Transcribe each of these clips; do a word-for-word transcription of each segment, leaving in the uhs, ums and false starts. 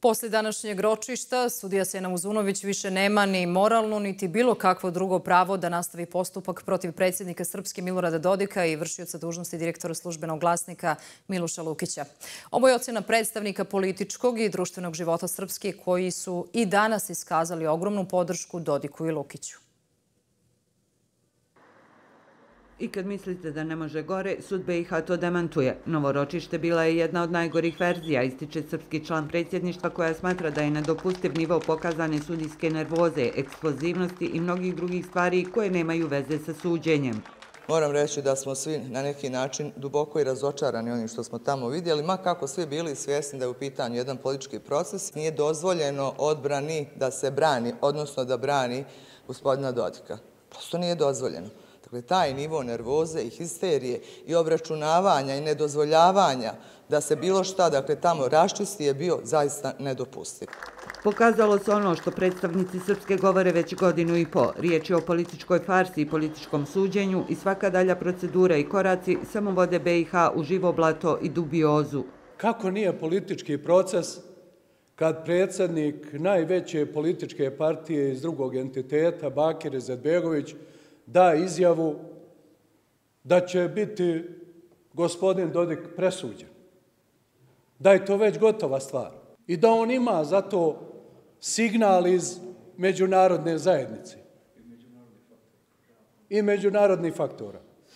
Posle današnjeg ročišta, sudija Sena Uzunović više nema ni moralno, niti bilo kakvo drugo pravo da nastavi postupak protiv predsjednika Srpske Milorada Dodika i vršioca dužnosti direktora Službenog glasnika Miloša Lukića. Ovo je ocena predstavnika političkog i društvenog života Srpske koji su i danas iskazali ogromnu podršku Dodiku i Lukiću. I kad mislite da ne može gore, sud B i H to demantuje. Novo ročište bila je jedna od najgorih verzija, ističe srpski član predsjedništva koja smatra da je nedopustiv nivo pokazane sudijske nervoze, eksplozivnosti i mnogih drugih stvari koje nemaju veze sa suđenjem. Moram reći da smo svi na neki način duboko i razočarani onim što smo tamo vidjeli, ma kako svi bili svjesni da je u pitanju jedan politički proces, nije dozvoljeno odbrani da se brani, odnosno da brani gospodina Dodika. Prosto nije dozvoljeno. Dakle, taj nivo nervoze i histerije i obračunavanja i nedozvoljavanja da se bilo šta, dakle, tamo raščisti je bio zaista nedopustiv. Pokazalo se ono što predstavnici Srpske govore već godinu i po. Riječ je o političkoj farsi i političkom suđenju i svaka dalja procedura i koraci samo vode B i H u živo blato i dubiozu. Kako nije politički proces kad predsjednik najveće političke partije iz drugog entiteta, Bakir Izetbegović, da izjavu da će biti gospodin Dodik presuđen, da je to već gotova stvar i da on ima za to signal iz međunarodne zajednice i međunarodnih faktora.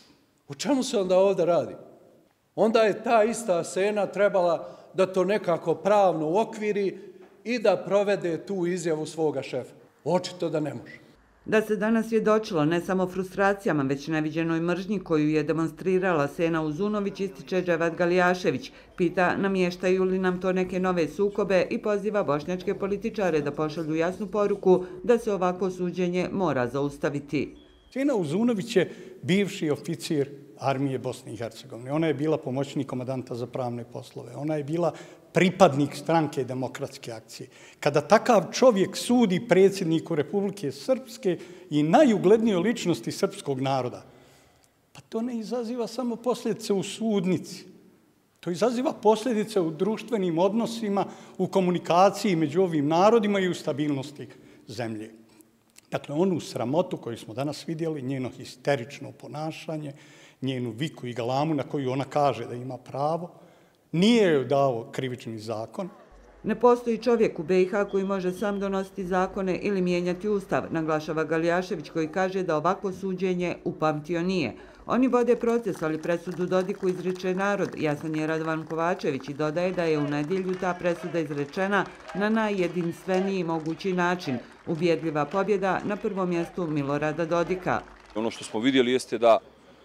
O čemu se onda ovdje radi? Onda je ta ista Sena trebala da to nekako pravno uokviri i da provede tu izjavu svoga šefa. Očito da ne može. Da se danas svjedočilo ne samo frustracijama, već neviđenoj mržnji koju je demonstrirala Sena Uzunović, ističe Dževad Galijašević. Pita namještaju li nam to neke nove sukobe i poziva bošnjačke političare da pošalju jasnu poruku da se ovako suđenje mora zaustaviti. Sena Uzunović je bivši oficir armije Bosne i Hercegovine. Ona je bila pomoćnik komandanta za pravne poslove. Ona je bila pripadnik stranke Demokratske akcije. Kada takav čovjek sudi predsjedniku Republike Srpske i najuglednijoj ličnosti srpskog naroda, pa to ne izaziva samo posljedice u sudnici. To izaziva posljedice u društvenim odnosima, u komunikaciji među ovim narodima i u stabilnosti zemlje. Dakle, onu sramotu koju smo danas vidjeli, njeno histerično ponašanje, njenu viku i galamu na koju ona kaže da ima pravo, nije joj dao krivični zakon. Ne postoji čovjek u B i H koji može sam donositi zakone ili mijenjati ustav, naglašava Galijašević koji kaže da ovako suđenje upamtio nije. Oni vode proces, ali presudu Dodiku izriče narod, jasan je Radovan Kovačević i dodaje da je u nedjelju ta presuda izrečena na najjedinstveniji mogući način. Ubjedljiva pobjeda na prvom mjestu Milorada Dodika. Ono što smo vidjeli jeste da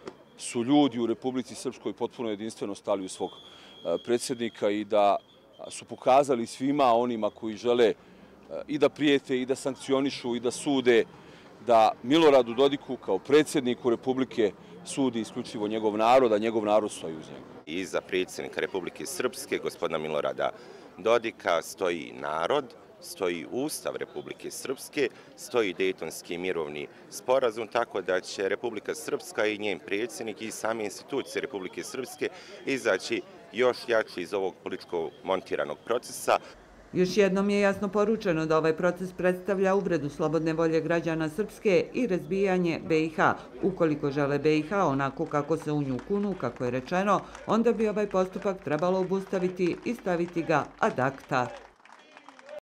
su ljudi u Republici Srpskoj potpuno jedinstveno stali u svog predsjednika i da su pokazali svima onima koji žele i da prijete i da sankcionišu i da sude da Miloradu Dodiku kao predsjedniku Republike sudi isključivo njegov narod, a njegov narod stoji uz njega. Iza predsjednika Republike Srpske, gospodina Milorada Dodika, stoji narod, stoji Ustav Republike Srpske, stoji Dejtonski mirovni sporazum, tako da će Republika Srpska i njen predsjednik i same institucije Republike Srpske izaći još jači iz ovog političko montiranog procesa. Još jednom je jasno poručeno da ovaj proces predstavlja uvredu slobodne volje građana Srpske i razbijanje B i H. Ukoliko žele B i H onako kako se u nju kunu, kako je rečeno, onda bi ovaj postupak trebalo obustaviti i staviti ga ad acta.